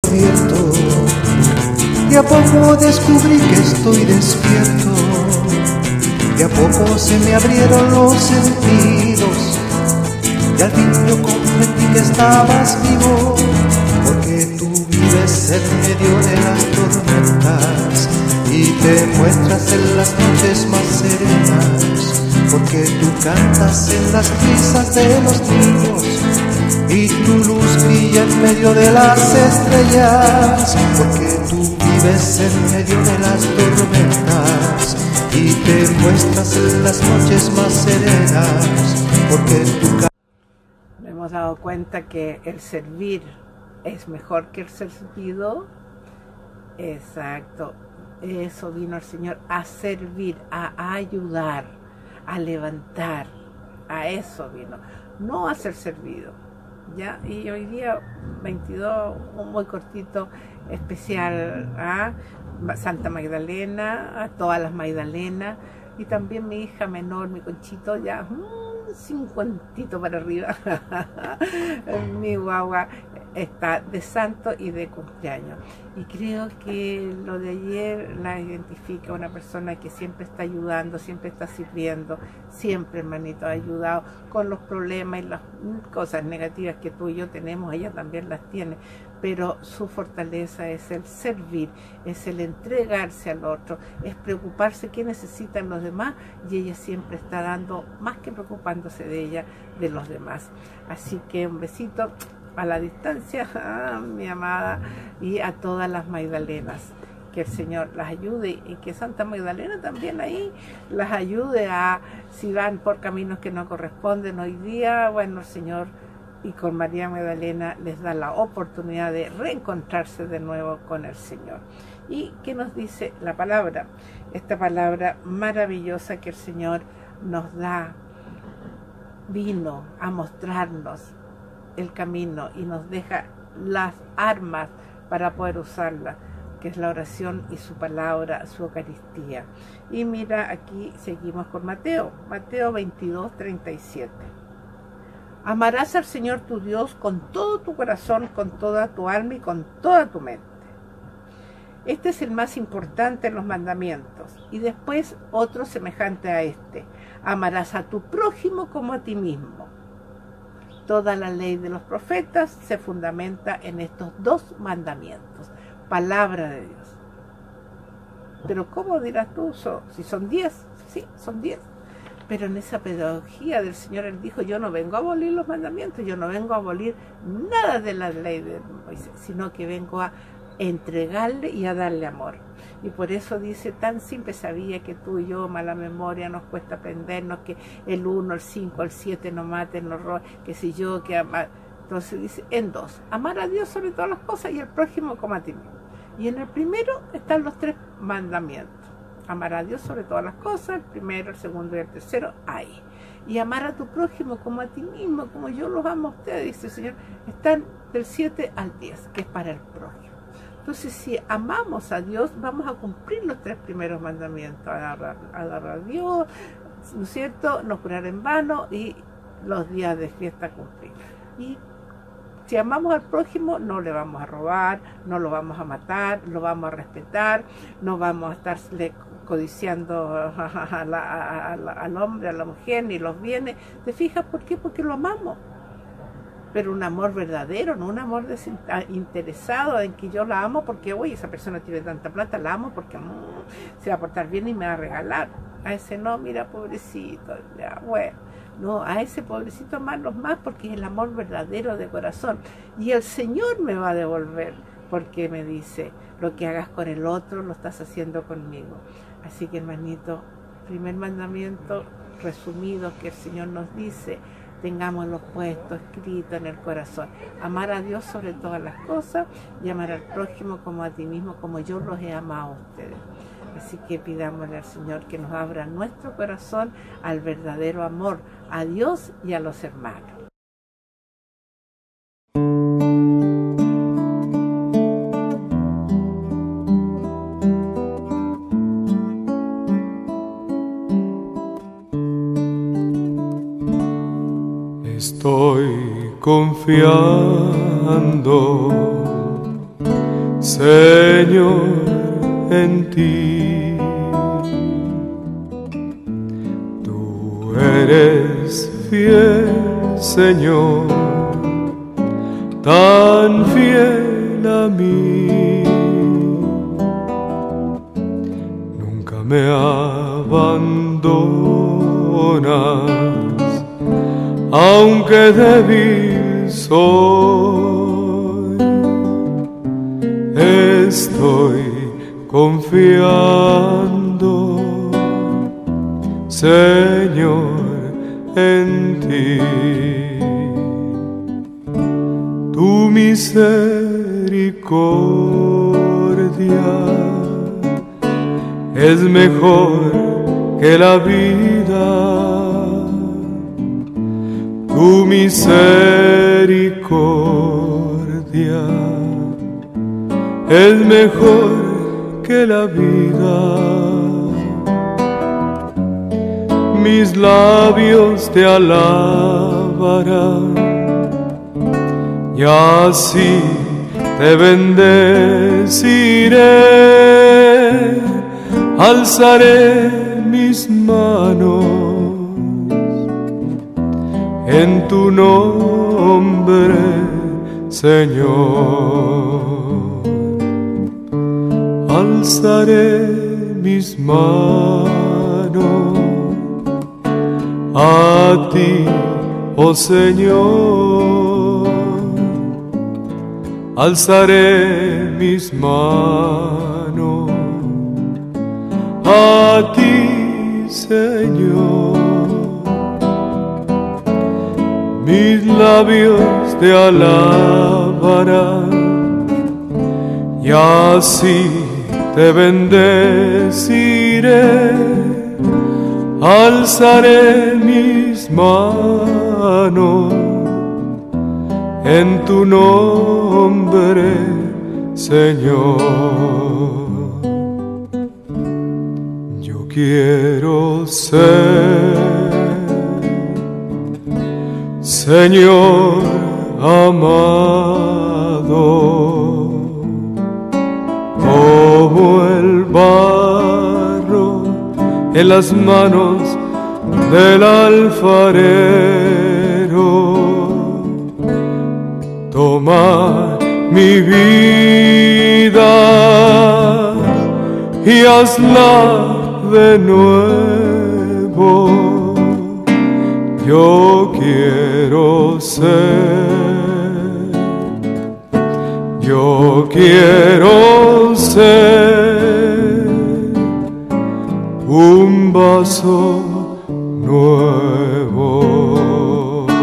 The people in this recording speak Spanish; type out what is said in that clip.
despierto. De a poco descubrí que estoy despierto. De a poco se me abrieron los sentidos. Y al fin yo comprendí que estabas vivo, porque tú vives en medio de las tormentas y te muestras en las noches más serenas, porque tú cantas en las risas de los niños y tu luz brilla en medio de las estrellas, porque tú vives en medio de las tormentas y te muestras en las noches más serenas, porque tú Me hemos dado cuenta que el servir es mejor que el ser servido. Exacto, eso vino el Señor, a servir, a ayudar, a levantar, a eso vino, no a ser servido. ¿Ya? Y hoy día 22, un muy cortito especial a Santa Magdalena, a todas las Magdalenas, y también mi hija menor, mi Conchito, ya 50 para arriba. Mi guagua está de santo y de cumpleaños, y creo que lo de ayer la identifica una persona que siempre está ayudando, siempre está sirviendo, siempre, hermanito, ha ayudado con los problemas y las cosas negativas que tú y yo tenemos, ella también las tiene, pero su fortaleza es el servir, es el entregarse al otro, es preocuparse qué necesitan los demás, y ella siempre está dando, más que preocupándose de ella, de los demás. Así que un besito a la distancia, mi amada, y a todas las Magdalenas. Que el Señor las ayude, y que Santa Magdalena también ahí las ayude a, si van por caminos que no corresponden hoy día, bueno, el Señor, y con María Magdalena les da la oportunidad de reencontrarse de nuevo con el Señor. ¿Y qué nos dice la palabra? Esta palabra maravillosa que el Señor nos da, vino a mostrarnos el camino y nos deja las armas para poder usarlas, que es la oración y su palabra, su Eucaristía. Y mira, aquí seguimos con Mateo 22, 37. Amarás al Señor tu Dios con todo tu corazón, con toda tu alma y con toda tu mente. Este es el más importante en los mandamientos. Y después otro semejante a este. Amarás a tu prójimo como a ti mismo. Toda la ley de los profetas se fundamenta en estos dos mandamientos. Palabra de Dios. Pero ¿cómo dirás tú? Si son 10, sí, son 10. Pero en esa pedagogía del Señor, Él dijo, yo no vengo a abolir los mandamientos, yo no vengo a abolir nada de la ley de Moisés, sino que vengo a entregarle y a darle amor. Y por eso dice, tan simple, sabía que tú y yo, mala memoria, nos cuesta aprendernos que el 1, el 5, el 7 no maten, no roben, que si yo, que amar. Entonces dice, en 2, amar a Dios sobre todas las cosas y al prójimo como a ti mismo. Y en el primero están los 3 mandamientos. Amar a Dios sobre todas las cosas, el primero, el segundo y el tercero, ahí. Y amar a tu prójimo como a ti mismo, como yo los amo a ustedes, dice el Señor, están del 7 al 10, que es para el prójimo. Entonces, si amamos a Dios, vamos a cumplir los 3 primeros mandamientos, adorar a Dios, ¿no es cierto?, no jurar en vano y los días de fiesta cumplir. Y si amamos al prójimo, no le vamos a robar, no lo vamos a matar, lo vamos a respetar, no vamos a estarle codiciando al hombre, a la mujer, ni los bienes. ¿Te fijas por qué? Porque lo amamos. Pero un amor verdadero, no un amor desinteresado en que yo la amo porque, oye, esa persona tiene tanta plata, la amo porque se va a portar bien y me va a regalar. A ese no, mira, pobrecito, ya, bueno. No, a ese pobrecito amarlos más porque es el amor verdadero de corazón. Y el Señor me va a devolver porque me dice, lo que hagas con el otro lo estás haciendo conmigo. Así que, hermanito, primer mandamiento resumido que el Señor nos dice, tengámoslo puesto, escrito en el corazón. Amar a Dios sobre todas las cosas y amar al prójimo como a ti mismo, como yo los he amado a ustedes. Así que pidámosle al Señor que nos abra nuestro corazón al verdadero amor, a Dios y a los hermanos. Estoy confiando Señor, en ti. Tú eres fiel, Señor, tan fiel a mí. Nunca me abandonas, aunque débil soy. Estoy confiando, Señor, en ti. Tu misericordia es mejor que la vida. Tu misericordia es mejor que la vida. Mis labios te alabarán y así te bendeciré. Alzaré mis manos en tu nombre, Señor. Alzaré mis manos a ti, oh Señor. Alzaré mis manos a ti, Señor. Mis labios te alabarán y así te bendeciré. Alzaré mis manos en tu nombre, Señor. Yo quiero ser, Señor amado, como el barro en las manos del alfarero. Toma mi vida y hazla de nuevo. Yo quiero ser, yo quiero ser un vaso nuevo.